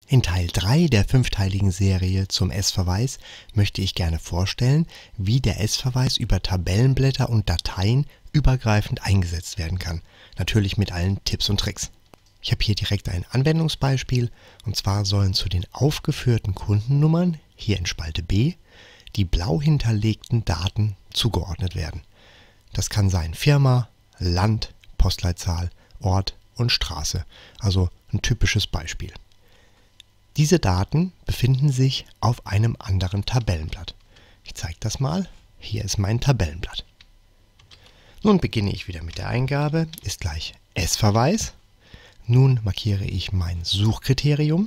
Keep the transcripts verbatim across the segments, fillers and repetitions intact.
In Teil drei der fünfteiligen Serie zum S-Verweis möchte ich gerne vorstellen, wie der S-Verweis über Tabellenblätter und Dateien übergreifend eingesetzt werden kann. Natürlich mit allen Tipps und Tricks. Ich habe hier direkt ein Anwendungsbeispiel, und zwar sollen zu den aufgeführten Kundennummern, hier in Spalte B, die blau hinterlegten Daten zugeordnet werden. Das kann sein Firma, Land, Postleitzahl, Ort und Straße, also ein typisches Beispiel. Diese Daten befinden sich auf einem anderen Tabellenblatt. Ich zeige das mal. Hier ist mein Tabellenblatt. Nun beginne ich wieder mit der Eingabe, ist gleich S-Verweis. Nun markiere ich mein Suchkriterium.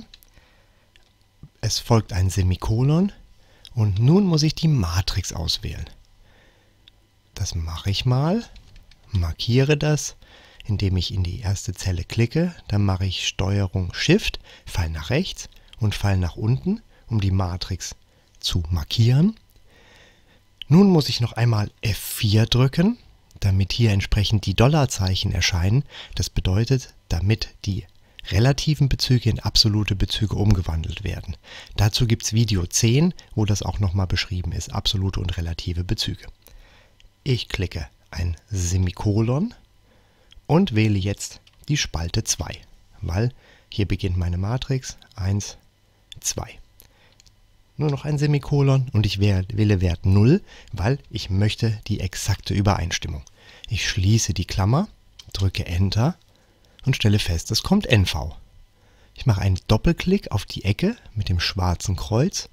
Es folgt ein Semikolon und nun muss ich die Matrix auswählen. Das mache ich mal, markiere das, indem ich in die erste Zelle klicke. Dann mache ich Steuerung Shift, Pfeil nach rechts und Pfeil nach unten, um die Matrix zu markieren. Nun muss ich noch einmal F vier drücken, damit hier entsprechend die Dollarzeichen erscheinen. Das bedeutet, damit die relativen Bezüge in absolute Bezüge umgewandelt werden. Dazu gibt es Video zehn, wo das auch nochmal beschrieben ist, absolute und relative Bezüge. Ich klicke ein Semikolon und wähle jetzt die Spalte zwei, weil hier beginnt meine Matrix eins, zwei. Nur noch ein Semikolon und ich wähle Wert null, weil ich möchte die exakte Übereinstimmung. Ich schließe die Klammer, drücke Enter und stelle fest, es kommt N V. Ich mache einen Doppelklick auf die Ecke mit dem schwarzen Kreuz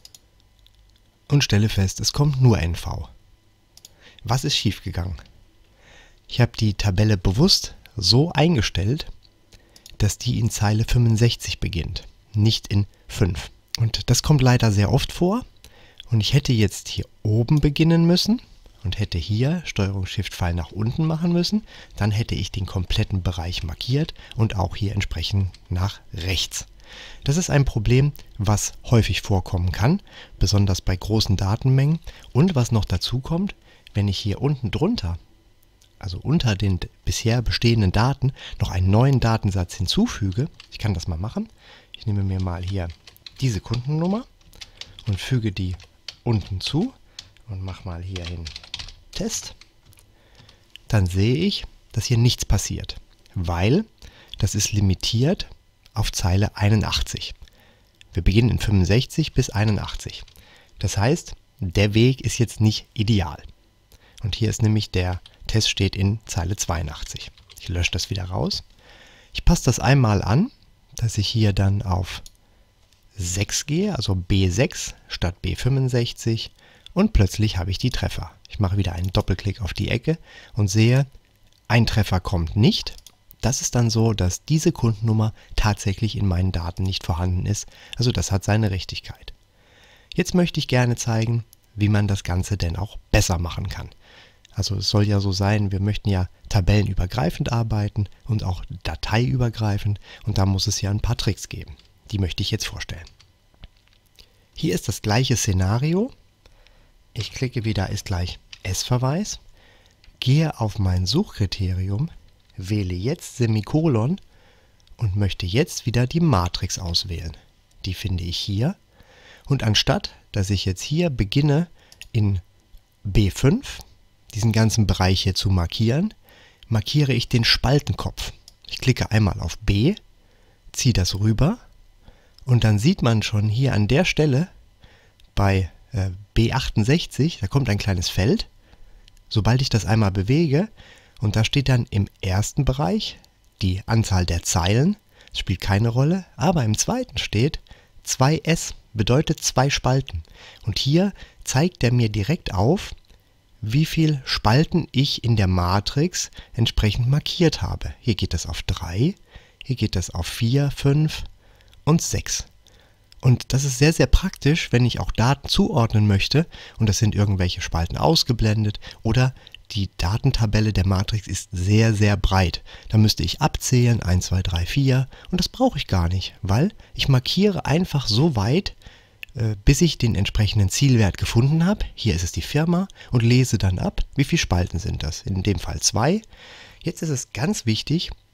und stelle fest, es kommt nur N V. Was ist schiefgegangen? Ich habe die Tabelle bewusst so eingestellt, dass die in Zeile fünfundsechzig beginnt, nicht in fünf. Und das kommt leider sehr oft vor. Und ich hätte jetzt hier oben beginnen müssen und hätte hier Steuerung Shift Pfeil nach unten machen müssen. Dann hätte ich den kompletten Bereich markiert und auch hier entsprechend nach rechts. Das ist ein Problem, was häufig vorkommen kann, besonders bei großen Datenmengen. Und was noch dazu kommt, wenn ich hier unten drunter, also unter den bisher bestehenden Daten, noch einen neuen Datensatz hinzufüge, ich kann das mal machen. Ich nehme mir mal hier diese Kundennummer und füge die unten zu und mache mal hier hin Test. Dann sehe ich, dass hier nichts passiert, weil das ist limitiert auf Zeile einundachtzig. Wir beginnen in fünfundsechzig bis einundachtzig. Das heißt, der Weg ist jetzt nicht ideal. Und hier ist nämlich der Test steht in Zeile zweiundachtzig. Ich lösche das wieder raus. Ich passe das einmal an, dass ich hier dann auf sechs gehe, also B sechs statt B fünfundsechzig und plötzlich habe ich die Treffer. Ich mache wieder einen Doppelklick auf die Ecke und sehe, ein Treffer kommt nicht. Das ist dann so, dass diese Kundennummer tatsächlich in meinen Daten nicht vorhanden ist. Also das hat seine Richtigkeit. Jetzt möchte ich gerne zeigen, wie man das Ganze denn auch besser machen kann. Also es soll ja so sein, wir möchten ja tabellenübergreifend arbeiten und auch dateiübergreifend und da muss es ja ein paar Tricks geben. Die möchte ich jetzt vorstellen. Hier ist das gleiche Szenario. Ich klicke wieder ist gleich S-Verweis, gehe auf mein Suchkriterium, wähle jetzt Semikolon und möchte jetzt wieder die Matrix auswählen. Die finde ich hier. Und anstatt, dass ich jetzt hier beginne in B fünf, diesen ganzen Bereich hier zu markieren, markiere ich den Spaltenkopf. Ich klicke einmal auf B, ziehe das rüber und dann sieht man schon hier an der Stelle bei äh, B achtundsechzig, da kommt ein kleines Feld. Sobald ich das einmal bewege und da steht dann im ersten Bereich die Anzahl der Zeilen, das spielt keine Rolle, aber im zweiten steht zwei S, bedeutet zwei Spalten. Und hier zeigt er mir direkt auf, wie viele Spalten ich in der Matrix entsprechend markiert habe. Hier geht das auf drei, hier geht das auf vier, fünf und sechs. Und das ist sehr, sehr praktisch, wenn ich auch Daten zuordnen möchte und das sind irgendwelche Spalten ausgeblendet oder die Datentabelle der Matrix ist sehr, sehr breit. Da müsste ich abzählen, eins, zwei, drei, vier und das brauche ich gar nicht, weil ich markiere einfach so weit, bis ich den entsprechenden Zielwert gefunden habe. Hier ist es die Firma und lese dann ab, wie viele Spalten sind das. In dem Fall zwei. Jetzt ist es ganz wichtig,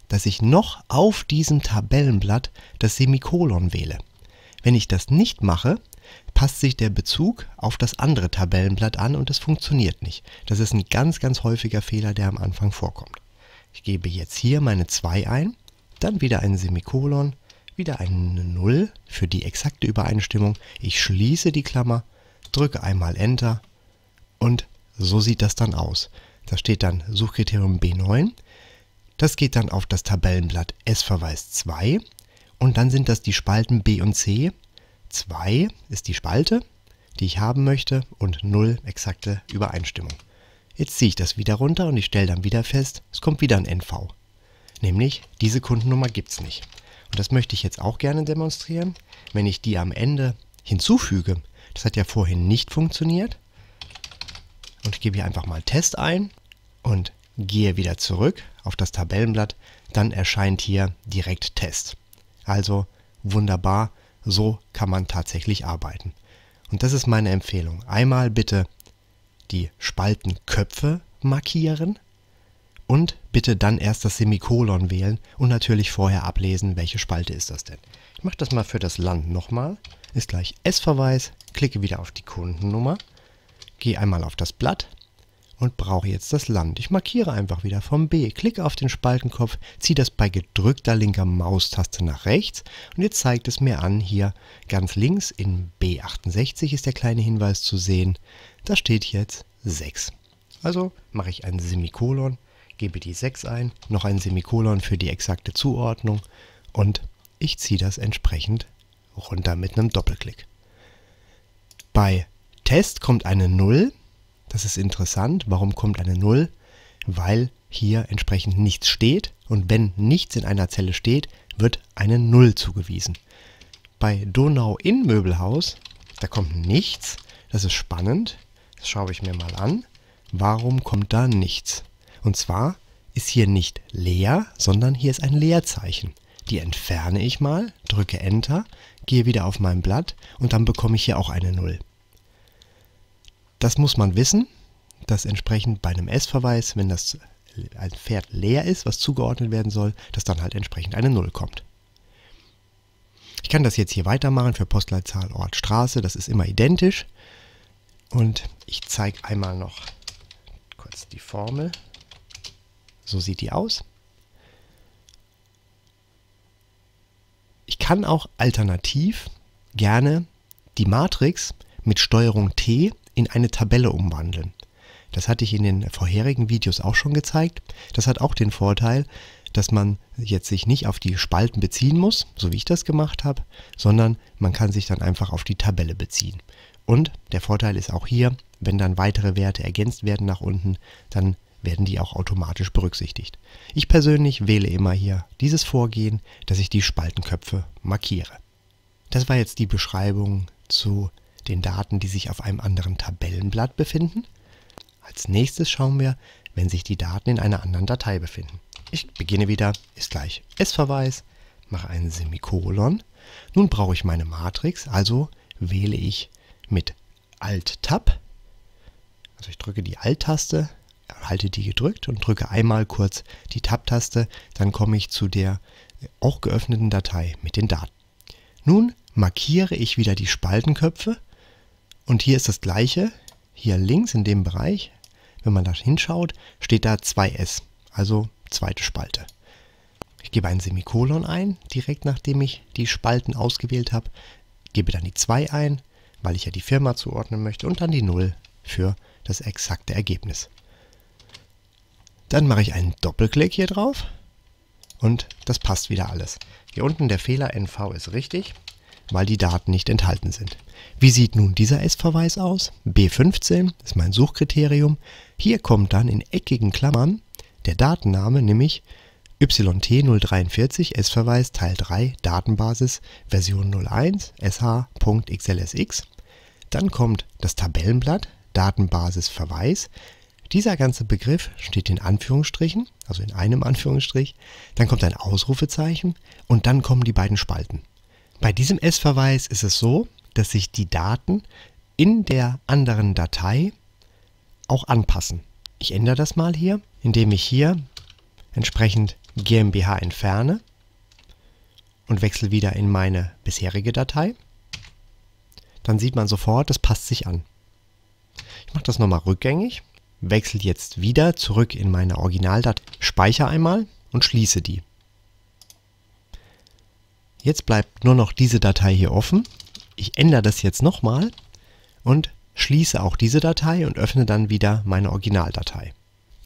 dass ich noch auf diesem Tabellenblatt das Semikolon wähle. Wenn ich das nicht mache, passt sich der Bezug auf das andere Tabellenblatt an und es funktioniert nicht. Das ist ein ganz, ganz häufiger Fehler, der am Anfang vorkommt. Ich gebe jetzt hier meine zwei ein, dann wieder ein Semikolon, wieder eine null für die exakte Übereinstimmung. Ich schließe die Klammer, drücke einmal Enter und so sieht das dann aus. Da steht dann Suchkriterium B neun. Das geht dann auf das Tabellenblatt S-Verweis zwei und dann sind das die Spalten B und C. zwei ist die Spalte, die ich haben möchte und null exakte Übereinstimmung. Jetzt ziehe ich das wieder runter und ich stelle dann wieder fest, es kommt wieder ein N V. Nämlich, diese Kundennummer gibt es nicht. Und das möchte ich jetzt auch gerne demonstrieren. Wenn ich die am Ende hinzufüge, das hat ja vorhin nicht funktioniert, und ich gebe hier einfach mal Test ein und gehe wieder zurück auf das Tabellenblatt, dann erscheint hier direkt Test. Also wunderbar, so kann man tatsächlich arbeiten. Und das ist meine Empfehlung. Einmal bitte die Spaltenköpfe markieren und bitte dann erst das Semikolon wählen und natürlich vorher ablesen, welche Spalte ist das denn. Ich mache das mal für das Land nochmal. Ist gleich S-Verweis, klicke wieder auf die Kundennummer, gehe einmal auf das Blatt und brauche jetzt das Land. Ich markiere einfach wieder vom B, klicke auf den Spaltenkopf, ziehe das bei gedrückter linker Maustaste nach rechts und jetzt zeigt es mir an, hier ganz links in B achtundsechzig ist der kleine Hinweis zu sehen, da steht jetzt sechs. Also mache ich ein Semikolon, gebe die sechs ein, noch ein Semikolon für die exakte Zuordnung und ich ziehe das entsprechend runter mit einem Doppelklick. Bei Test kommt eine null. Das ist interessant. Warum kommt eine null? Weil hier entsprechend nichts steht und wenn nichts in einer Zelle steht, wird eine null zugewiesen. Bei Donau-Inn-Möbelhaus, da kommt nichts. Das ist spannend. Das schaue ich mir mal an. Warum kommt da nichts? Und zwar ist hier nicht leer, sondern hier ist ein Leerzeichen. Die entferne ich mal, drücke Enter, gehe wieder auf mein Blatt und dann bekomme ich hier auch eine null. Das muss man wissen, dass entsprechend bei einem S-Verweis, wenn das ein Pferd leer ist, was zugeordnet werden soll, dass dann halt entsprechend eine null kommt. Ich kann das jetzt hier weitermachen für Postleitzahl, Ort, Straße, das ist immer identisch. Und ich zeige einmal noch kurz die Formel. So sieht die aus. Ich kann auch alternativ gerne die Matrix mit Steuerung T in eine Tabelle umwandeln. Das hatte ich in den vorherigen Videos auch schon gezeigt. Das hat auch den Vorteil, dass man jetzt sich nicht auf die Spalten beziehen muss, so wie ich das gemacht habe, sondern man kann sich dann einfach auf die Tabelle beziehen. Und der Vorteil ist auch hier, wenn dann weitere Werte ergänzt werden nach unten, dann werden die auch automatisch berücksichtigt. Ich persönlich wähle immer hier dieses Vorgehen, dass ich die Spaltenköpfe markiere. Das war jetzt die Beschreibung zu den Daten, die sich auf einem anderen Tabellenblatt befinden. Als nächstes schauen wir, wenn sich die Daten in einer anderen Datei befinden. Ich beginne wieder, ist gleich S-Verweis, mache ein Semikolon. Nun brauche ich meine Matrix, also wähle ich mit Alt-Tab. Also ich drücke die Alt-Taste, halte die gedrückt und drücke einmal kurz die Tab-Taste, dann komme ich zu der auch geöffneten Datei mit den Daten. Nun markiere ich wieder die Spaltenköpfe und hier ist das gleiche. Hier links in dem Bereich, wenn man da hinschaut, steht da zwei S, also zweite Spalte. Ich gebe ein Semikolon ein, direkt nachdem ich die Spalten ausgewählt habe, gebe dann die zwei ein, weil ich ja die Firma zuordnen möchte, und dann die null für das exakte Ergebnis. Dann mache ich einen Doppelklick hier drauf und das passt wieder alles. Hier unten der Fehler N V ist richtig, weil die Daten nicht enthalten sind. Wie sieht nun dieser S-Verweis aus? B fünfzehn ist mein Suchkriterium. Hier kommt dann in eckigen Klammern der Datenname, nämlich Y T null dreiundvierzig S-Verweis Teil drei Datenbasis Version null eins S H Punkt X L S X. Dann kommt das Tabellenblatt Datenbasis Verweis. Dieser ganze Begriff steht in Anführungsstrichen, also in einem Anführungsstrich. Dann kommt ein Ausrufezeichen und dann kommen die beiden Spalten. Bei diesem S-Verweis ist es so, dass sich die Daten in der anderen Datei auch anpassen. Ich ändere das mal hier, indem ich hier entsprechend GmbH entferne und wechsle wieder in meine bisherige Datei, dann sieht man sofort, das passt sich an. Ich mache das nochmal rückgängig, wechsle jetzt wieder zurück in meine Originaldatei, speichere einmal und schließe die. Jetzt bleibt nur noch diese Datei hier offen. Ich ändere das jetzt nochmal und schließe auch diese Datei und öffne dann wieder meine Originaldatei.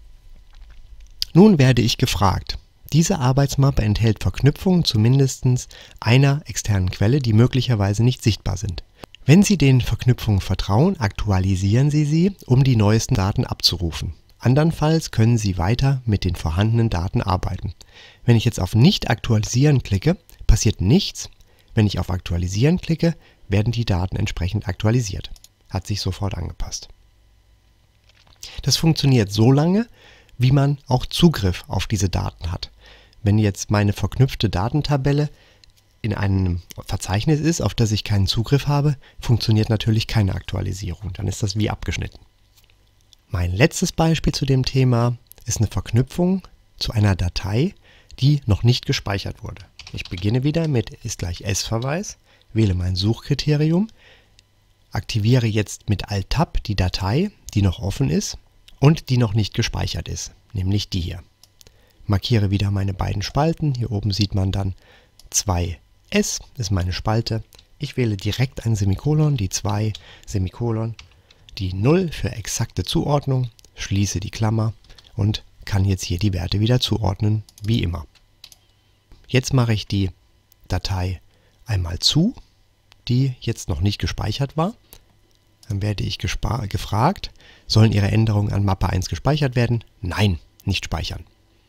Nun werde ich gefragt. Diese Arbeitsmappe enthält Verknüpfungen zu mindestens einer externen Quelle, die möglicherweise nicht sichtbar sind. Wenn Sie den Verknüpfungen vertrauen, aktualisieren Sie sie, um die neuesten Daten abzurufen. Andernfalls können Sie weiter mit den vorhandenen Daten arbeiten. Wenn ich jetzt auf Nicht aktualisieren klicke, passiert nichts. Wenn ich auf Aktualisieren klicke, werden die Daten entsprechend aktualisiert. Hat sich sofort angepasst. Das funktioniert so lange, wie man auch Zugriff auf diese Daten hat. Wenn jetzt meine verknüpfte Datentabelle in einem Verzeichnis ist, auf das ich keinen Zugriff habe, funktioniert natürlich keine Aktualisierung. Dann ist das wie abgeschnitten. Mein letztes Beispiel zu dem Thema ist eine Verknüpfung zu einer Datei, die noch nicht gespeichert wurde. Ich beginne wieder mit ist gleich S-Verweis, wähle mein Suchkriterium, aktiviere jetzt mit Alt-Tab die Datei, die noch offen ist und die noch nicht gespeichert ist, nämlich die hier. Markiere wieder meine beiden Spalten, hier oben sieht man dann zwei S, ist meine Spalte. Ich wähle direkt ein Semikolon, die zwei, Semikolon, die null für exakte Zuordnung, schließe die Klammer und kann jetzt hier die Werte wieder zuordnen, wie immer. Jetzt mache ich die Datei einmal zu, die jetzt noch nicht gespeichert war. Dann werde ich gefragt, sollen Ihre Änderungen an Mappe eins gespeichert werden? Nein, nicht speichern.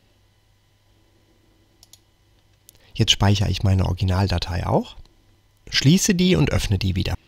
Jetzt speichere ich meine Originaldatei auch, schließe die und öffne die wieder.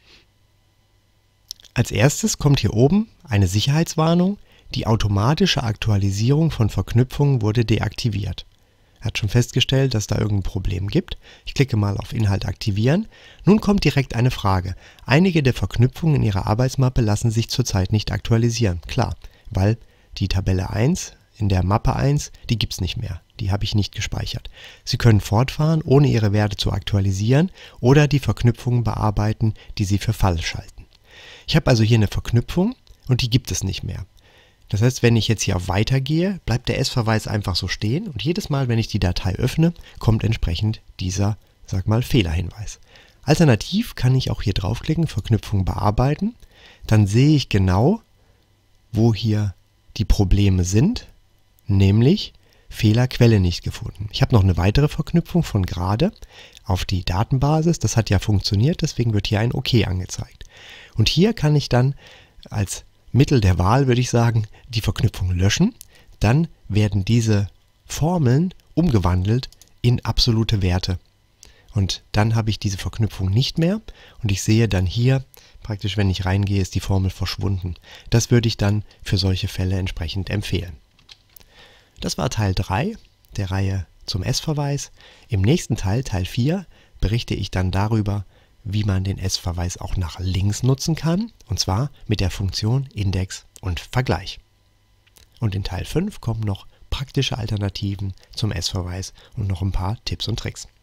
Als erstes kommt hier oben eine Sicherheitswarnung. Die automatische Aktualisierung von Verknüpfungen wurde deaktiviert. Er hat schon festgestellt, dass da irgendein Problem gibt. Ich klicke mal auf Inhalt aktivieren. Nun kommt direkt eine Frage. Einige der Verknüpfungen in Ihrer Arbeitsmappe lassen sich zurzeit nicht aktualisieren. Klar, weil die Tabelle eins in der Mappe eins, die gibt es nicht mehr. Die habe ich nicht gespeichert. Sie können fortfahren, ohne Ihre Werte zu aktualisieren oder die Verknüpfungen bearbeiten, die Sie für falsch halten. Ich habe also hier eine Verknüpfung und die gibt es nicht mehr. Das heißt, wenn ich jetzt hier auf Weiter gehe, bleibt der S-Verweis einfach so stehen und jedes Mal, wenn ich die Datei öffne, kommt entsprechend dieser, sag mal, Fehlerhinweis. Alternativ kann ich auch hier draufklicken, Verknüpfung bearbeiten. Dann sehe ich genau, wo hier die Probleme sind, nämlich Fehlerquelle nicht gefunden. Ich habe noch eine weitere Verknüpfung von gerade auf die Datenbasis. Das hat ja funktioniert, deswegen wird hier ein OK angezeigt. Und hier kann ich dann als Mittel der Wahl, würde ich sagen, die Verknüpfung löschen. Dann werden diese Formeln umgewandelt in absolute Werte. Und dann habe ich diese Verknüpfung nicht mehr und ich sehe dann hier, praktisch wenn ich reingehe, ist die Formel verschwunden. Das würde ich dann für solche Fälle entsprechend empfehlen. Das war Teil drei der Reihe zum S-Verweis. Im nächsten Teil, Teil vier, berichte ich dann darüber, wie man den S-Verweis auch nach links nutzen kann, und zwar mit der Funktion Index und Vergleich. Und in Teil fünf kommen noch praktische Alternativen zum S-Verweis und noch ein paar Tipps und Tricks.